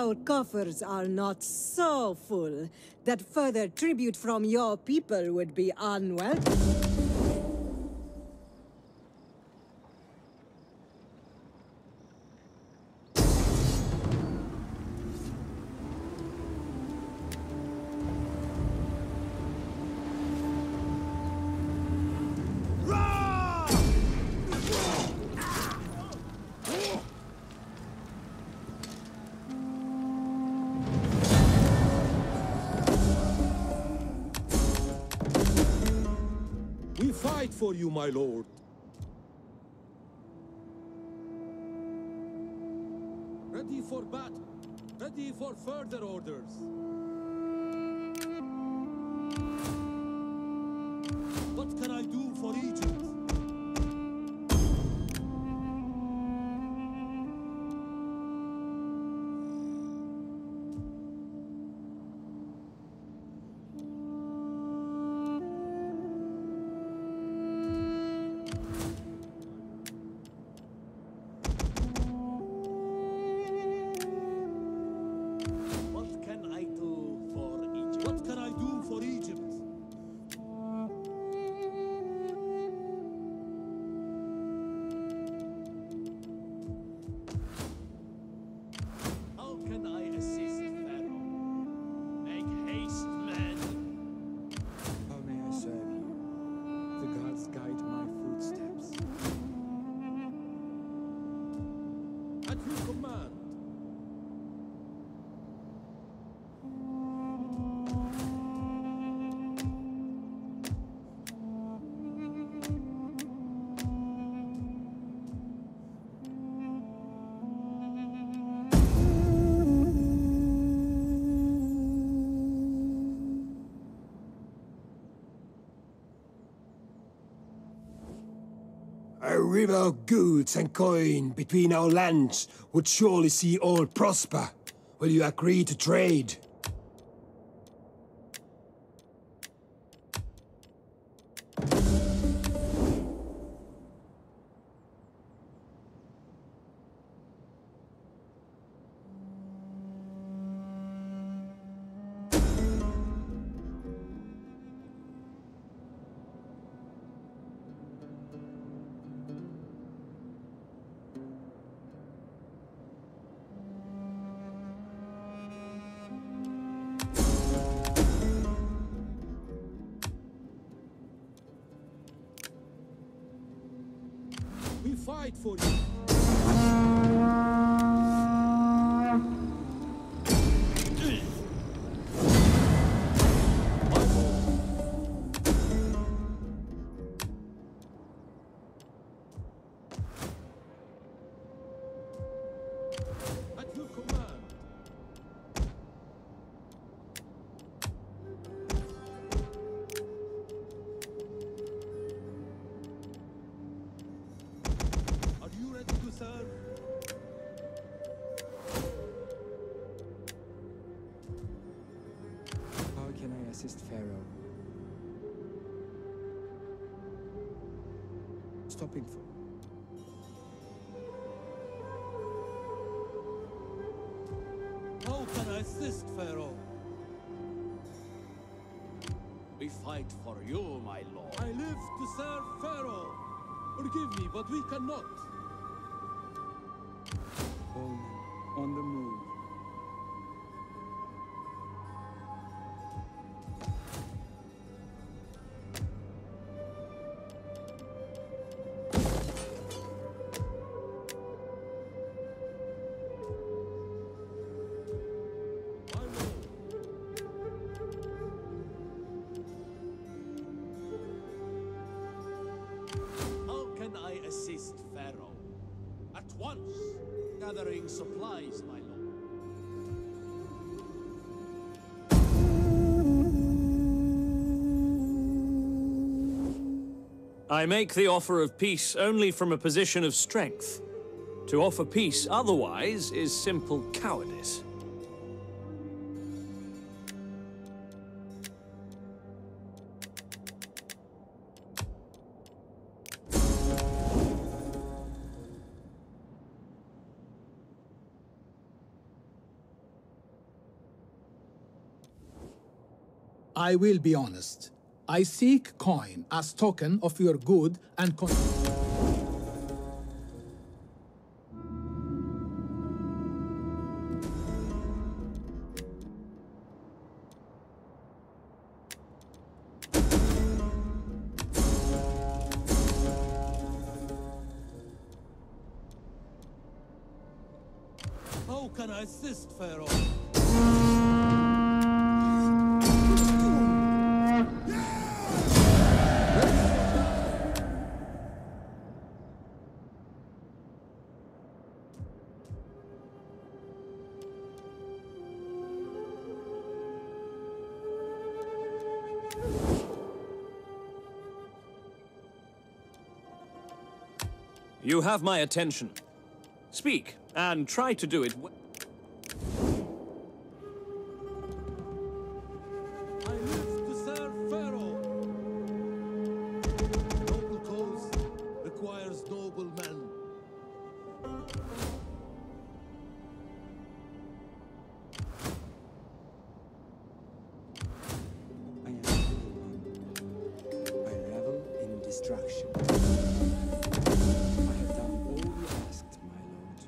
our coffers are not so full that further tribute from your people would be unwelcome. We fight for you, my lord. Ready for battle. Ready for further orders. What can I do for Egypt? A river of goods and coin between our lands would surely see all prosper. Will you agree to trade? We fight for you. At your command. Are you ready to serve? How can I assist Pharaoh? Stopping for. How can I assist, Pharaoh? We fight for you, my lord. I live to serve Pharaoh. Forgive me, but we cannot. All men on the move. My lord. How can I assist Pharaoh? At once, gathering supplies, my lord. I make the offer of peace only from a position of strength. To offer peace otherwise is simple cowardice. I will be honest. I seek coin as token of your good and How can I assist, Pharaoh? You have my attention. Speak, and try to do it I live to serve Pharaoh. Noble cause requires noble men. I am evil one. I revel in destruction. I have done all you asked, my lord.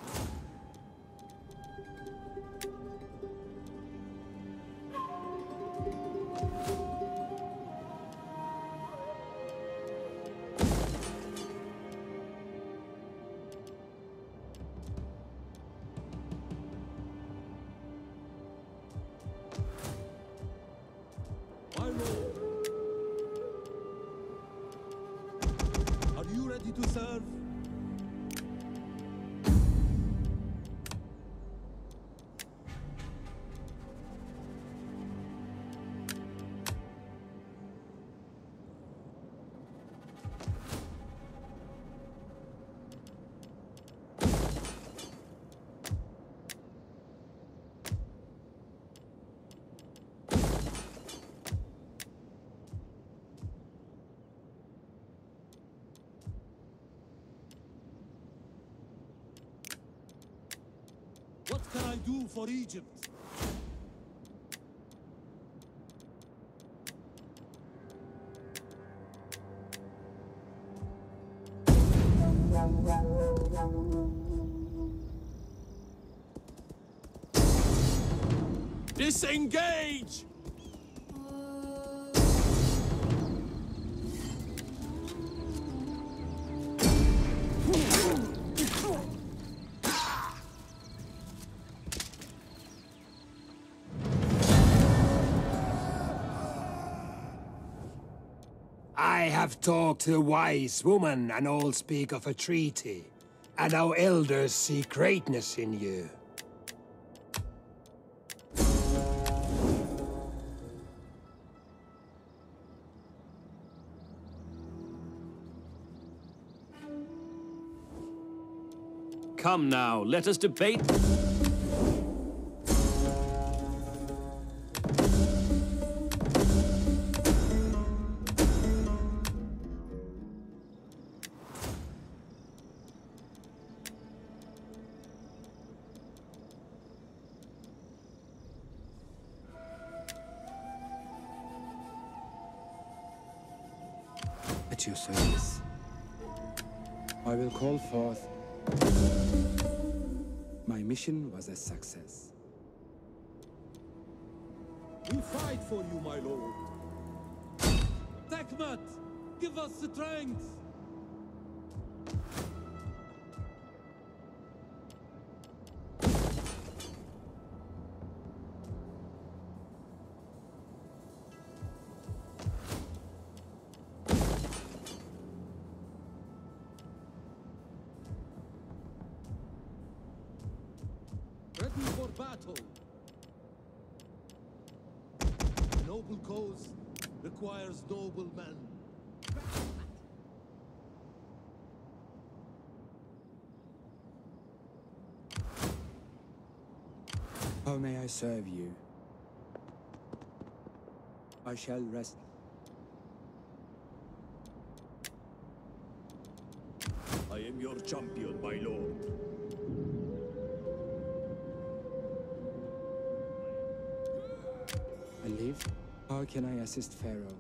My lord. Are you ready to serve? What can I do for Egypt? Disengage! I have talked to the wise woman, and all speak of a treaty. And our elders see greatness in you. Come now, let us debate. At your service. I will call forth. My mission was a success. We fight for you, my lord. Takmat, give us strength. Ready for battle. A noble cause requires noble men. How may I serve you? I shall rest. I am your champion, my lord. I live How can I assist Pharaoh?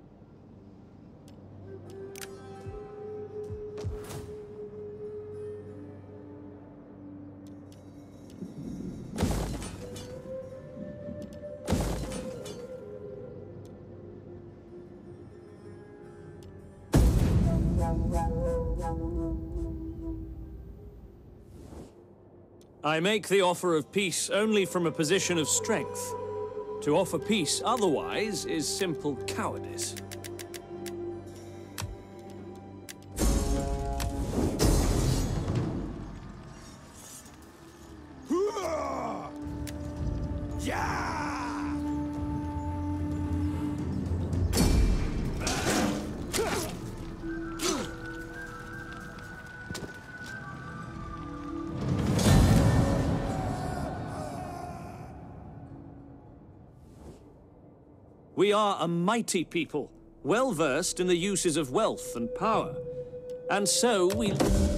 I make the offer of peace only from a position of strength. To offer peace otherwise is simple cowardice. We are a mighty people, well versed in the uses of wealth and power. And so we...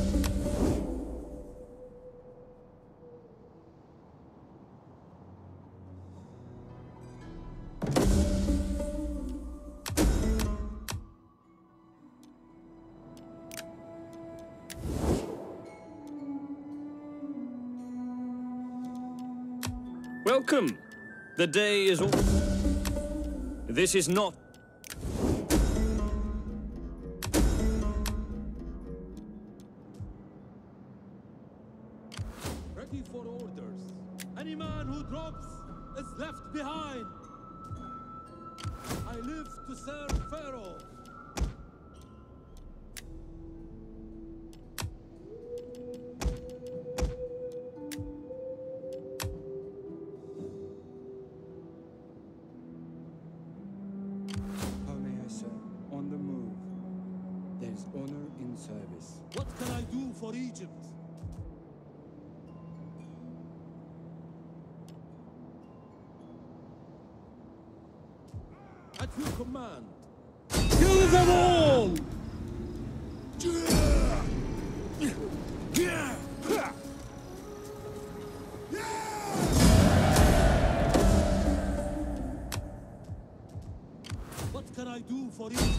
Welcome. The day is all... This is not... Ready for orders. Any man who drops is left behind. I live to serve Pharaoh. How may I serve? On the move. There's honor in service. What can I do for Egypt? At your command. Kill them all! What can I do for Egypt?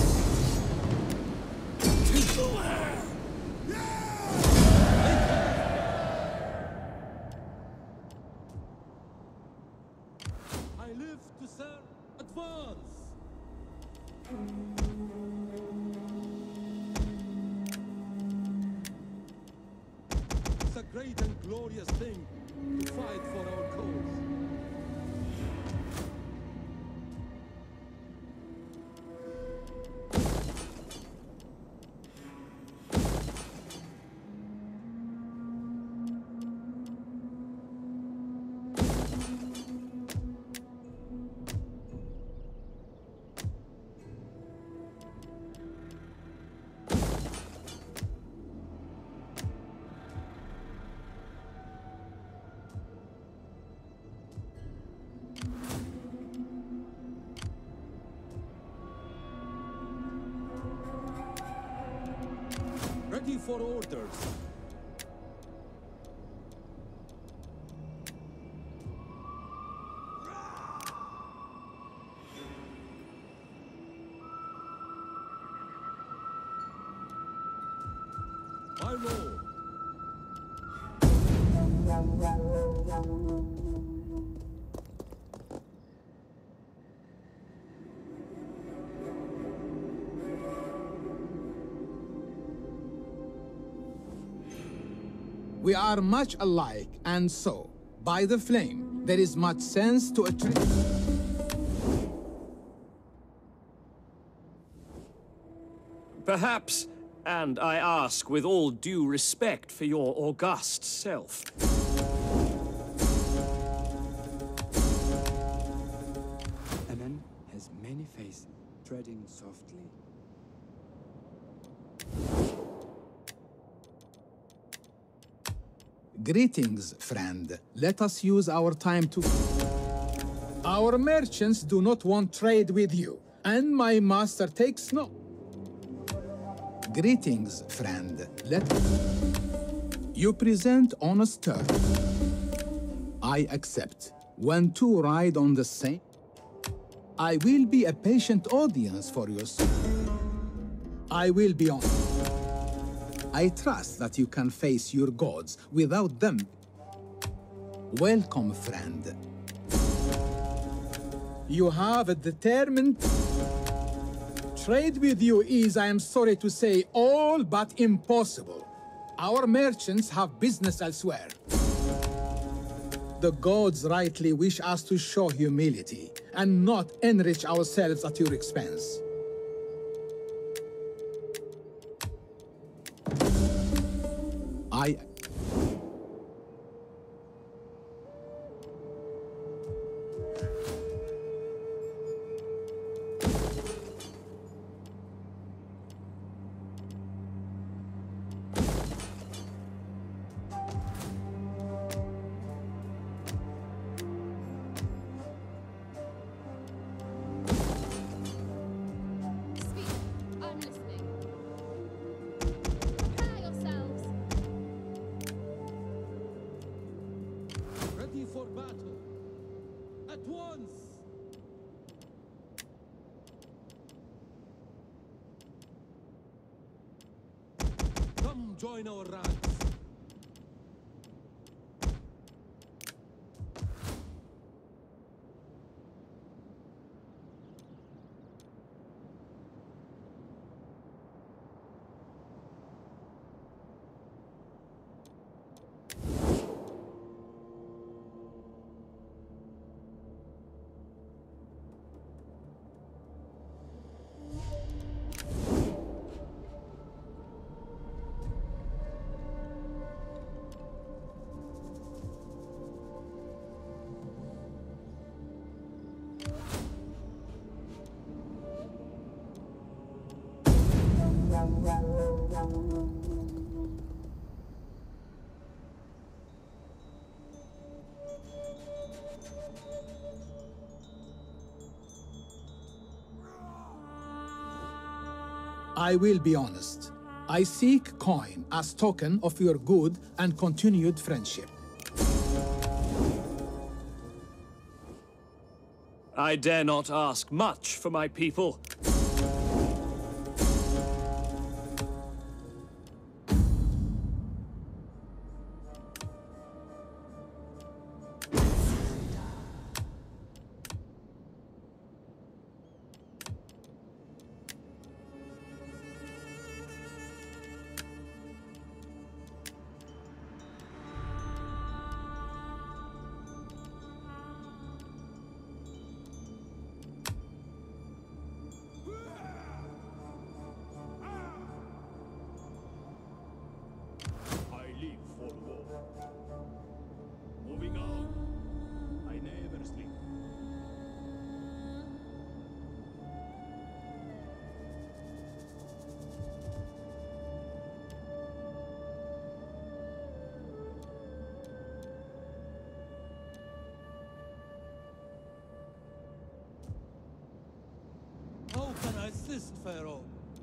I live to serve. Advance! It's a great and glorious thing to fight for our cause. Ready for orders. My lord. We are much alike, and so, by the flame, there is much sense to a tree. Perhaps, and I ask with all due respect for your august self, A man has many faces, treading softly. Greetings, friend. Let us use our time to... Our merchants do not want trade with you, and my master takes no... Greetings, friend. You present honest terms. I accept. When two ride on the same... I will be a patient audience for you. I will be on. I trust that you can face your gods without them. Welcome, friend. You have a determined... Trade with you is, I am sorry to say, all but impossible. Our merchants have business elsewhere. The gods rightly wish us to show humility and not enrich ourselves at your expense. Speak. I'm listening. Prepare yourselves. Ready for battle. At once! Come join our ranks. I will be honest. I seek coin as token of your good and continued friendship. I dare not ask much for my people. How can I assist, Pharaoh?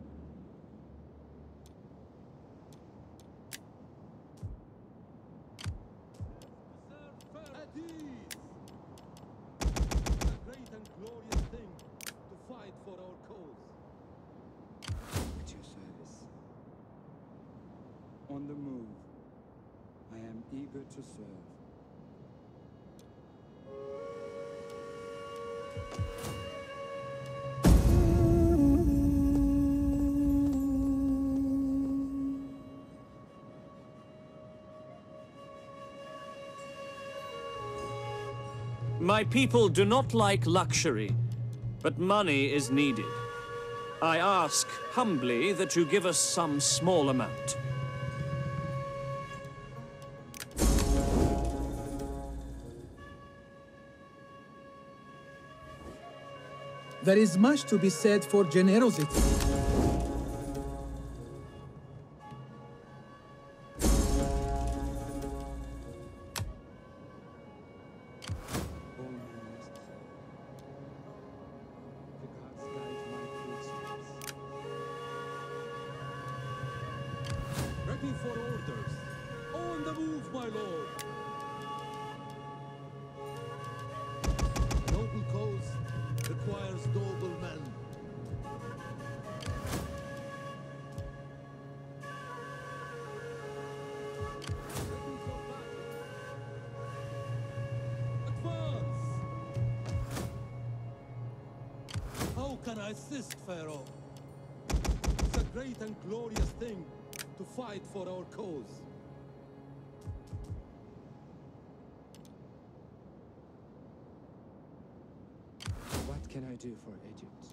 At ease! It's a great and glorious thing to fight for our cause. At your service. On the move. I am eager to serve. My people do not like luxury, but money is needed. I ask humbly that you give us some small amount. There is much to be said for generosity. Ready for orders. On the move, my lord. Noble cause requires can I assist, Pharaoh? It's a great and glorious thing to fight for our cause. What can I do for Egypt?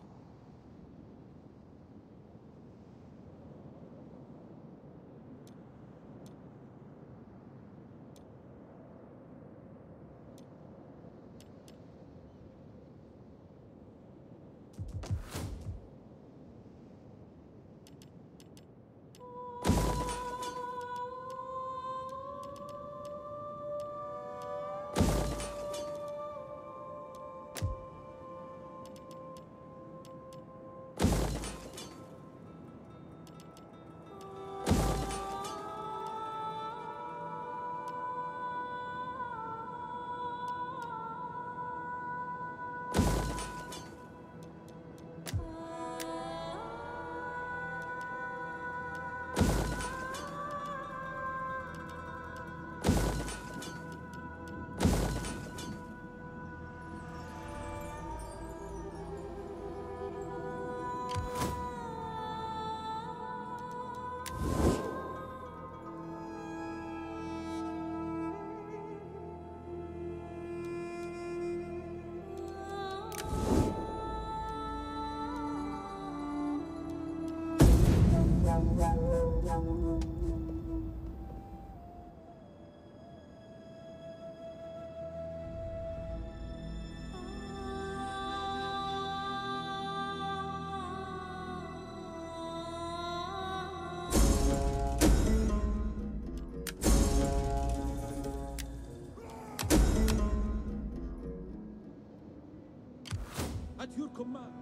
At your command.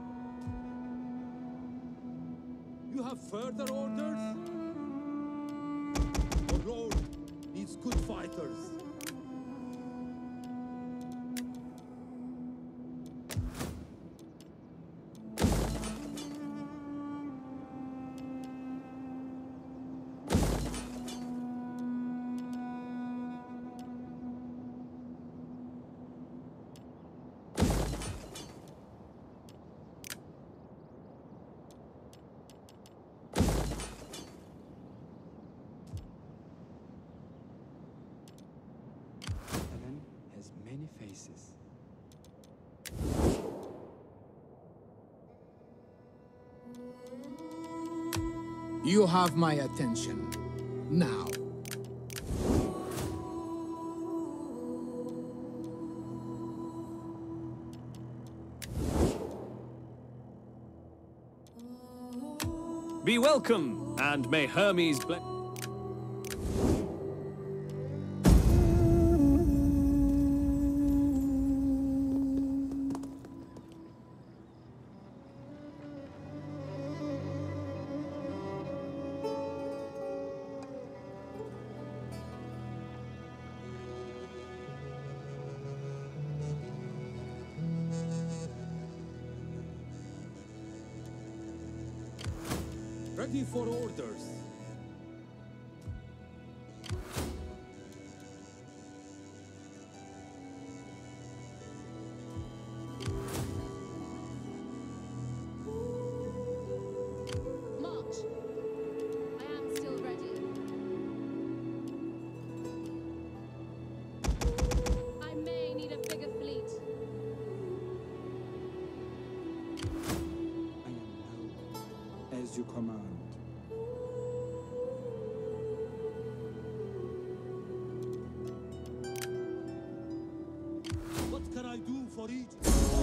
You have further orders? Our lord needs good fighters. Helen has many faces. You have my attention. Now. Be welcome, and may Hermes bless. Ready for orders. March. I am still ready. I may need a bigger fleet. I am noble, as you command. What can I do for Egypt?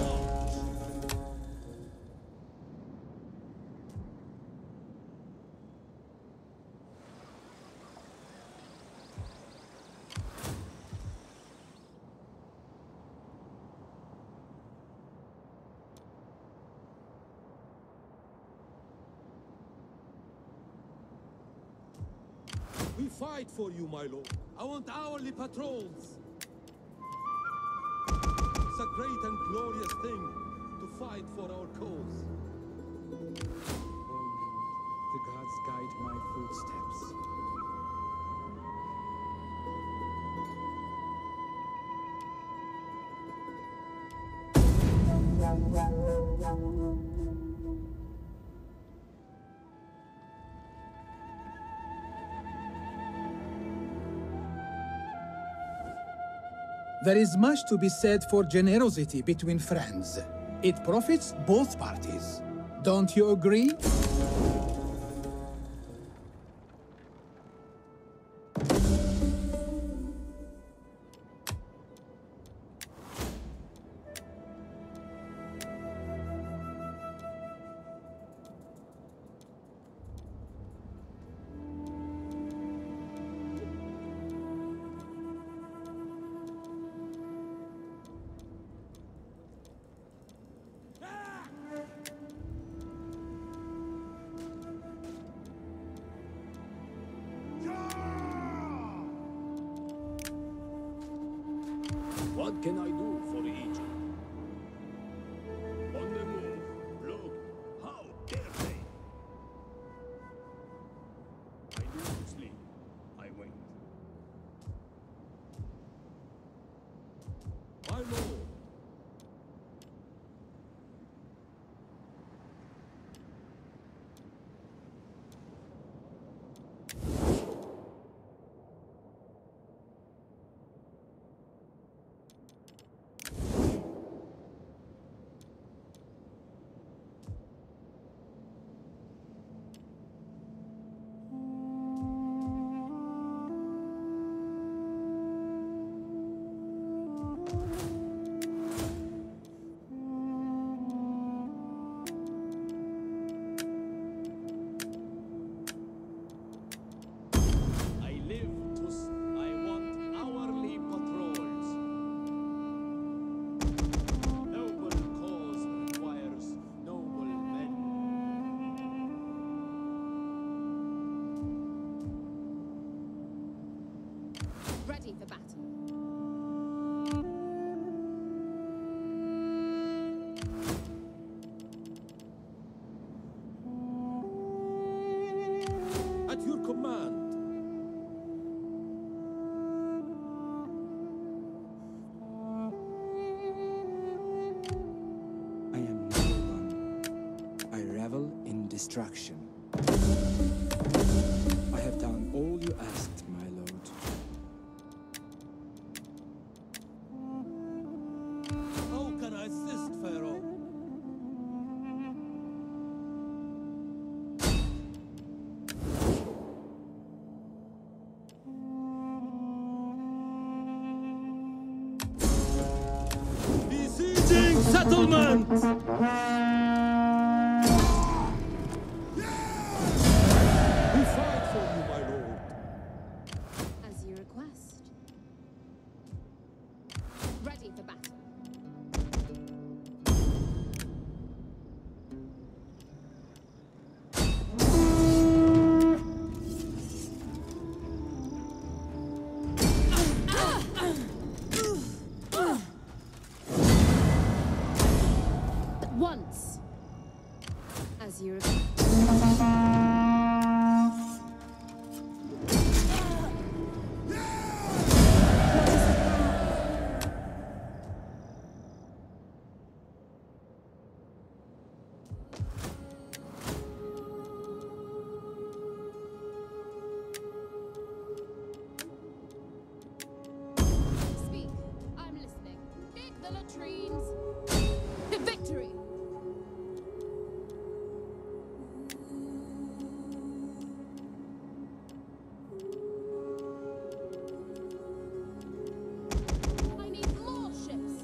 We fight for you, my lord. I want hourly patrols. It's a great and glorious thing to fight for our cause. The gods guide my footsteps. There is much to be said for generosity between friends. It profits both parties. Don't you agree? What can I do for Egypt? On the move. Look, how dare they? I do not sleep. I wait. My lord. I want hourly patrols. Noble cause requires noble men. Ready for battle. At your command. I am no one. I revel in destruction. I have done all you asked, my lord. How can I assist, Pharaoh? Besieging settlement! We fight for you, my lord. As you request. Ready for battle. At once. As you request. Speak. I'm listening. Dig the latrines. The victory. I need more ships.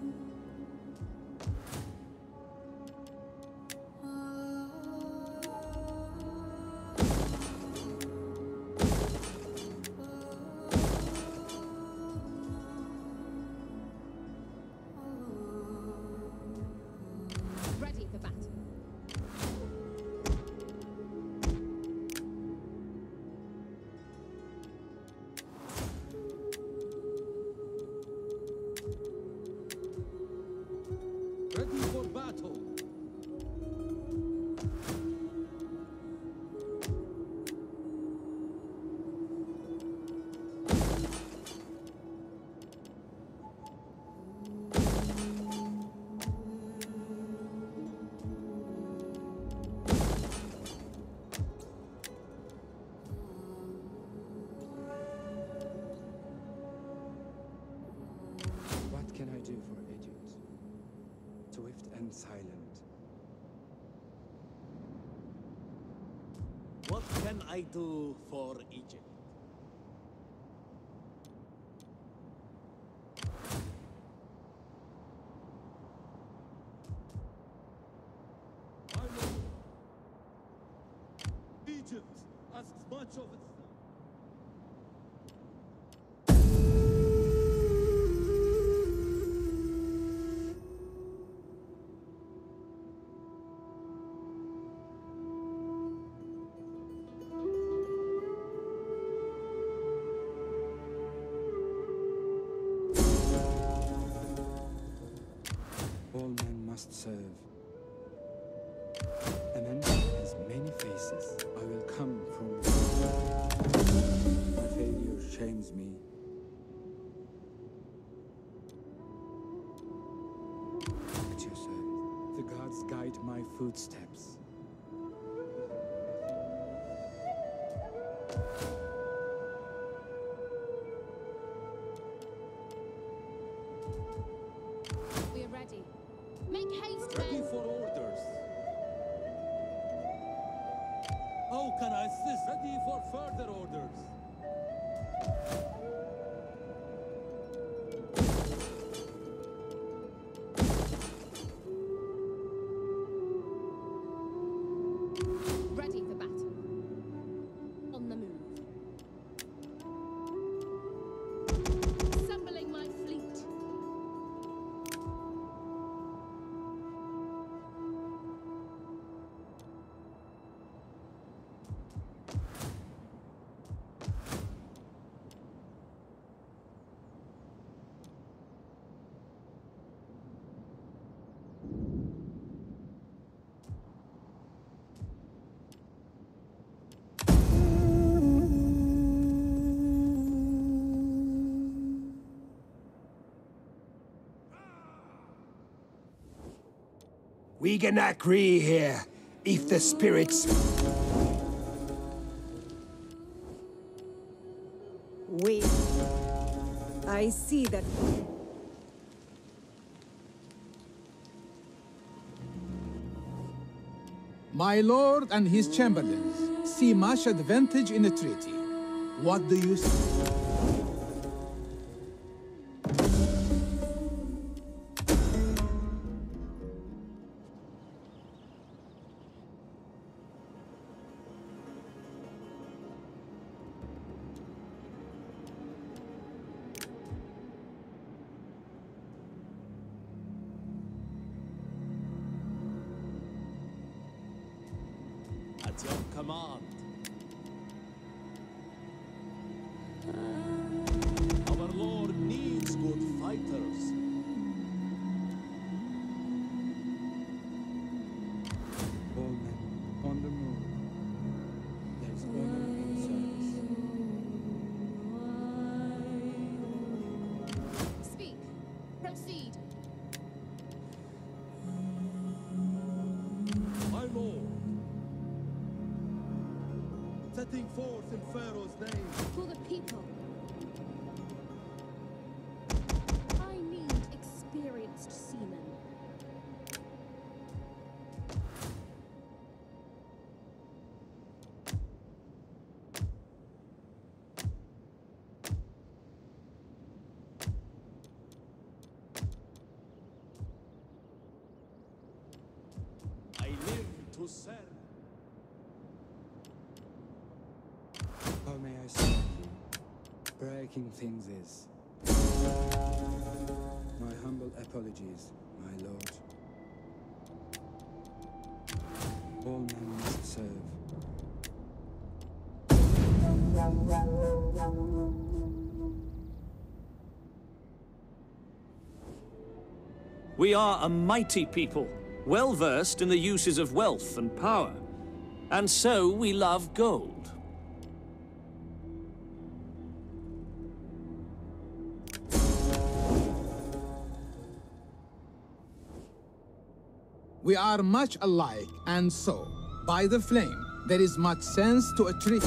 Ready for battle. Ready for battle. silent. What can I do for Egypt? My lord. Egypt asks much of its. All men must serve. An enemy has many faces. I will come from my failure shames me. At your service. The gods guide my footsteps. We are ready. Make haste, Ready men! for orders. How can I assist? Ready for further orders. Ready for battle. On the move. Assembling my fleet. We can agree here, if the spirits... I see that... My lord and his chamberlains see much advantage in a treaty. What do you say? At your command. Our Lord needs good fighters. All men on the move. There's honor in service. Speak. Proceed. My lord. Setting forth in Pharaoh's name. For the people. I need experienced seamen. I live to serve. How may I serve you? Breaking things is. My humble apologies, my lord. All men must serve. We are a mighty people, well versed in the uses of wealth and power. And so we love gold. We are much alike, and so, by the flame, there is much sense to a treaty.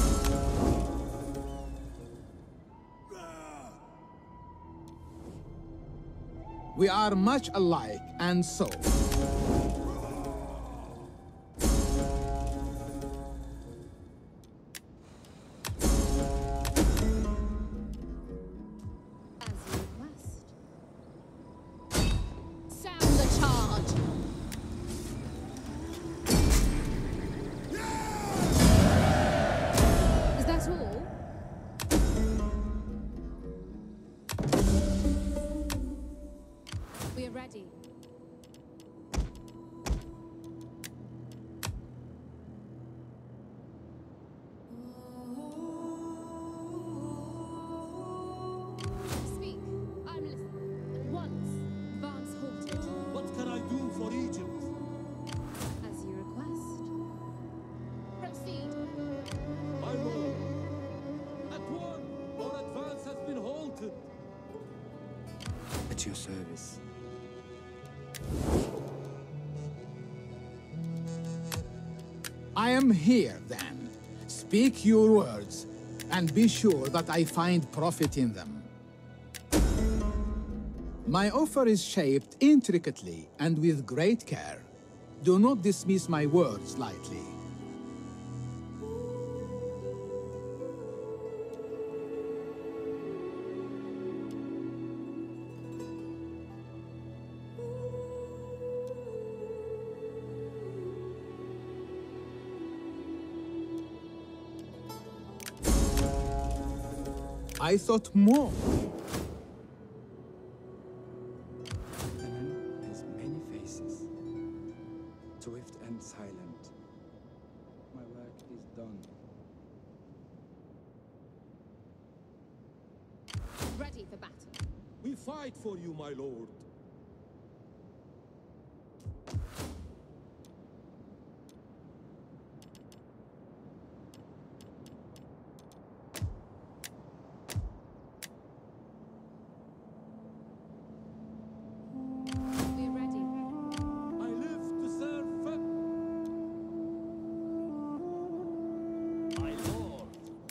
We are much alike, and so, At your service. I am here, then. Speak your words, and be sure that I find profit in them. My offer is shaped intricately and with great care. Do not dismiss my words lightly. I thought more. Benin has many faces, swift and silent. My work is done. Ready for battle. We fight for you, my lord. Be ready. I live to serve My lord.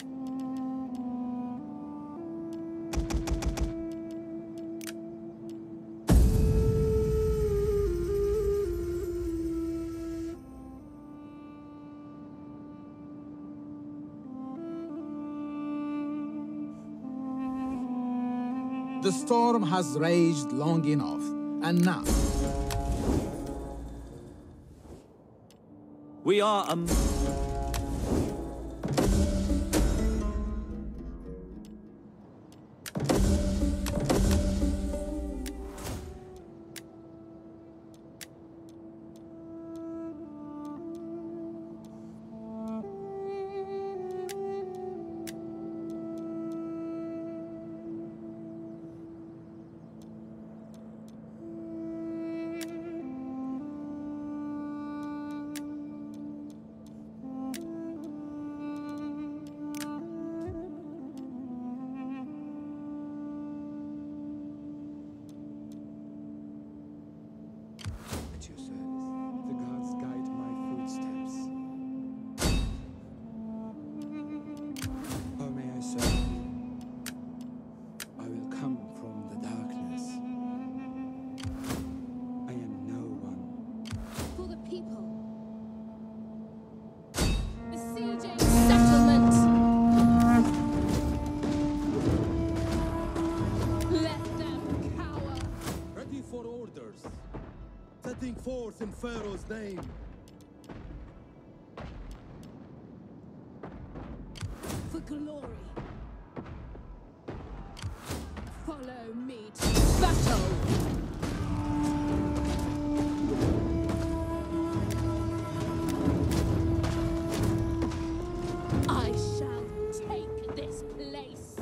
The storm has raged long enough, and now We are a... At your service. The gods guide my footsteps. How may I serve you? I will come from the darkness. I am no one. For the people. Besieging settlement. Let them cower. ready for orders. Setting forth in Pharaoh's name. For glory. Follow me to battle. I shall take this place.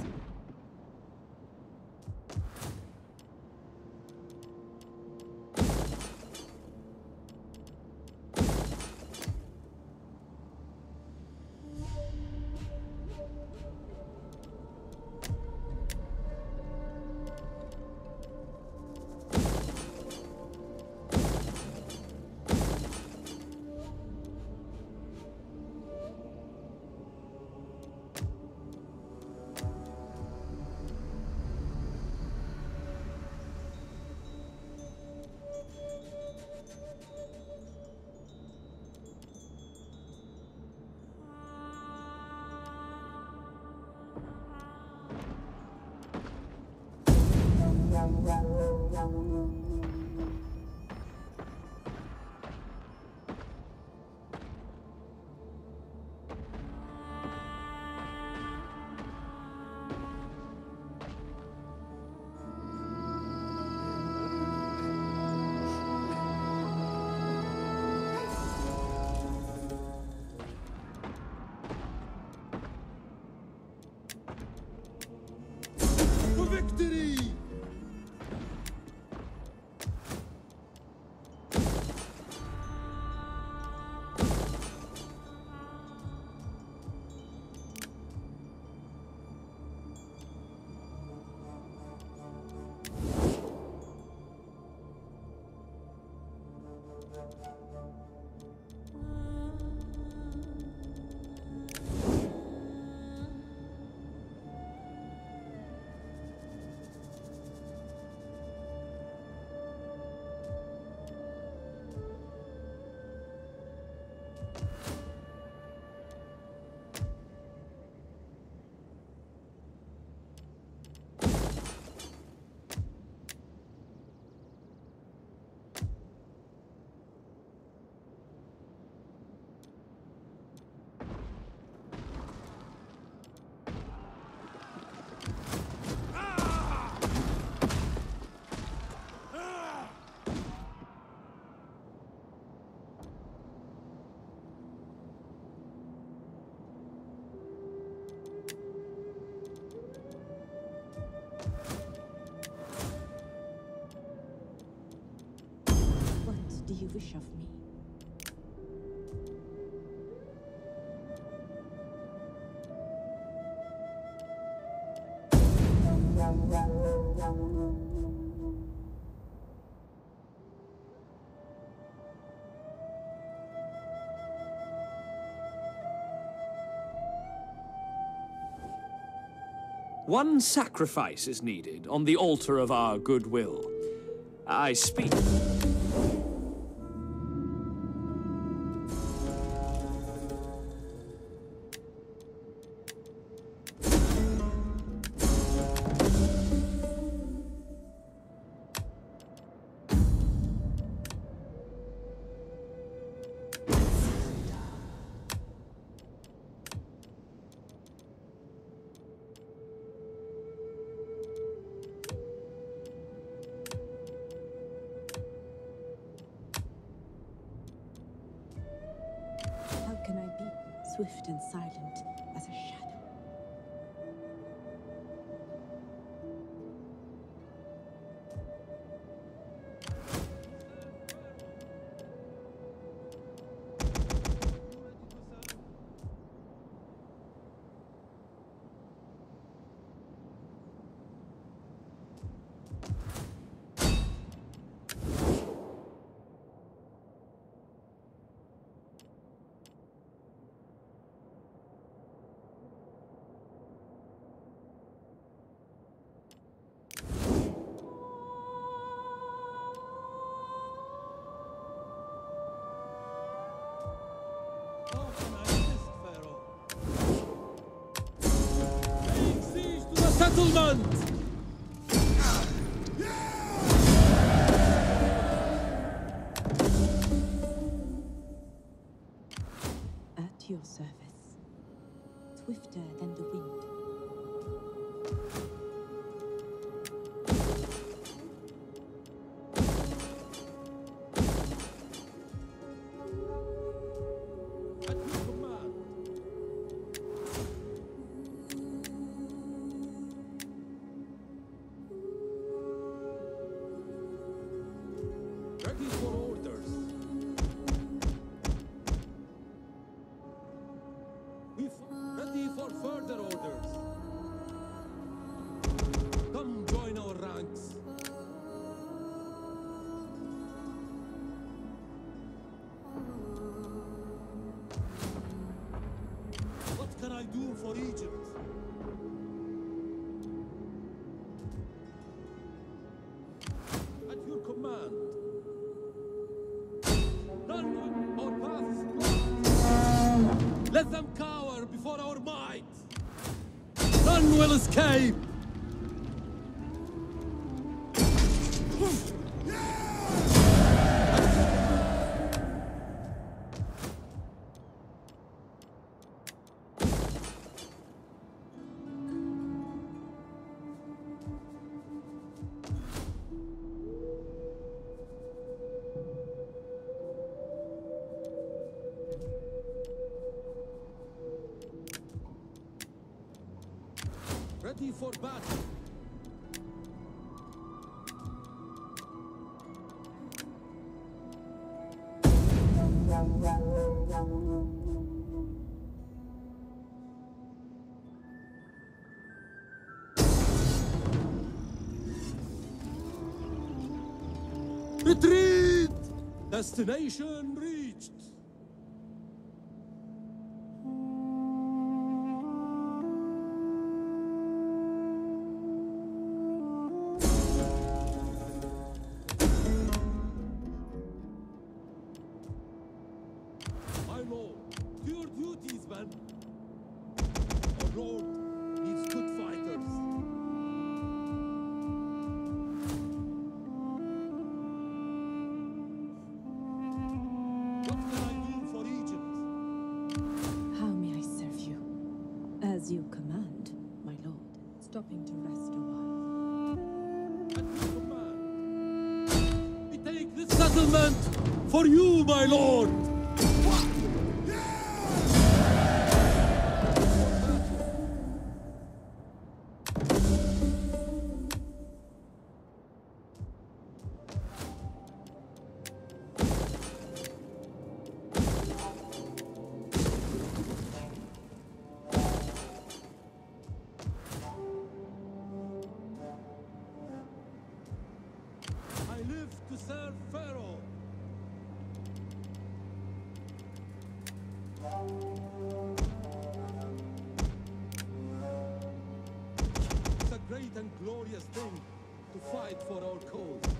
you wish of me? One sacrifice is needed on the altar of our goodwill. I speak. How can I be swift and silent as a shadow? How can I assist, Pharaoh? Laying siege to the settlement! At your service, swifter than the wind. At your command. Ready for orders. Ready for further orders. Come join our ranks. What can I do for Egypt? At your command. None our path is blocked. Let them cower before our might. None will escape. Ready for battle. Retreat! Destination reached. My lord, do your duties, man. Our lord needs good fighters. What can I do for Egypt? How may I serve you? As you command, my lord. Stopping to rest a while. At your command. We take this settlement for you, my lord. It's a great and glorious thing to fight for our cause.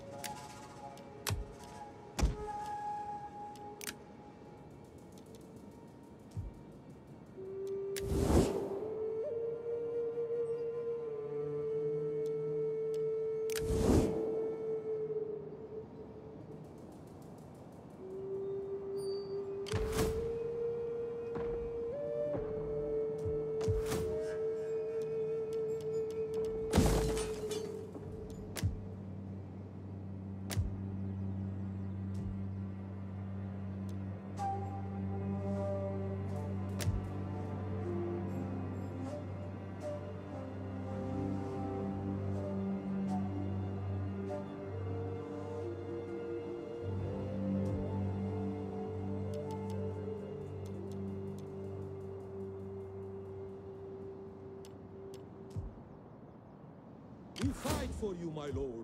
We fight for you, my lord.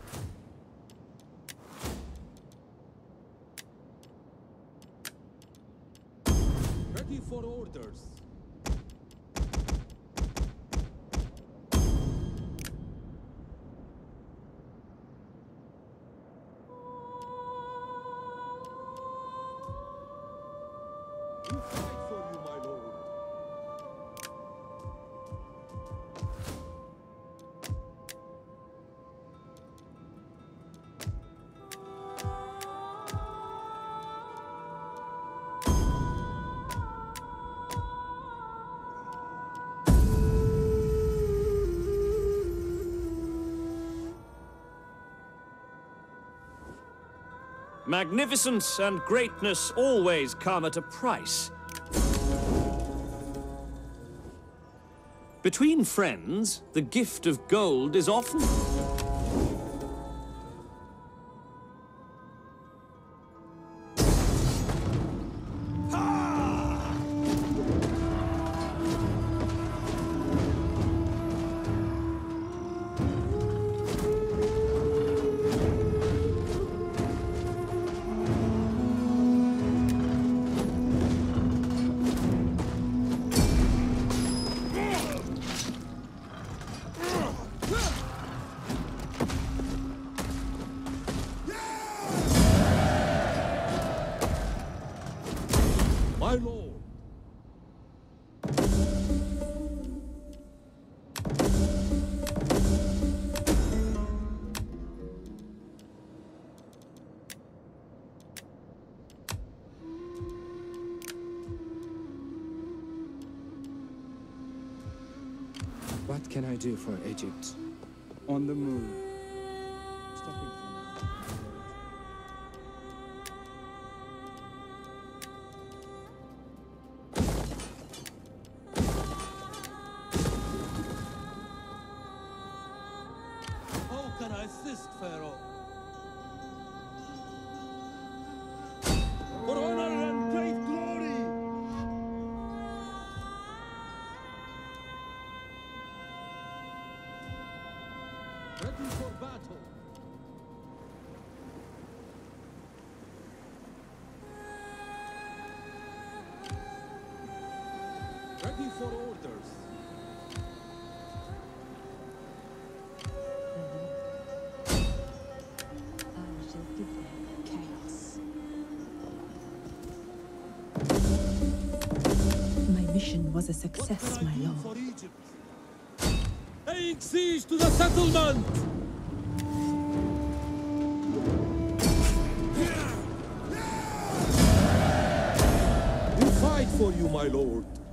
Ready for orders. We fight for you, my lord. Magnificence and greatness always come at a price. Between friends, the gift of gold is often... My lord. What can I do for Egypt? On the move. Stopping for now. How can I assist, Pharaoh? For honor and great glory! Ready for battle! Ready for orders! I shall give them chaos. My mission was a success, my lord. For Egypt? Laying siege to the settlement! We fight for you, my lord.